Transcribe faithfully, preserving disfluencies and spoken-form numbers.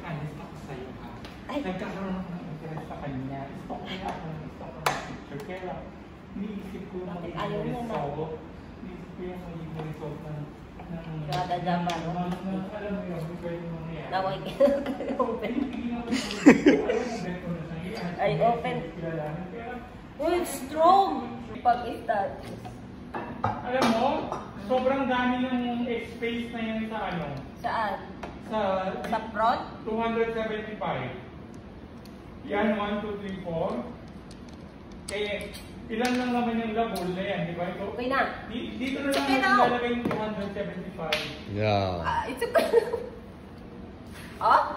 alis ako sa'yo ha. Nagkakaroon ako ng interest sa kanya. Stalk kaya ako ng stalk ng picture. Kaya niisip ko na magiging resolve. Niisip ko yung magiging resolve ng kaya dadama, no? Alam mo yun, pwede mo nangyari. Naway ka open. Ay, open. Uy, strong! Pag-start. Alam mo, sobrang dami ng space na yan sa ano? Saan? Sa, sa front? two seventy-five. Yan, one, two, three, four. Eh, ilan lang naman yung labol na yan, di ba? Ito, okay na. Dito na lang natin lalagay yung two seventy-five. Yeah. Ah, it's okay. Oh?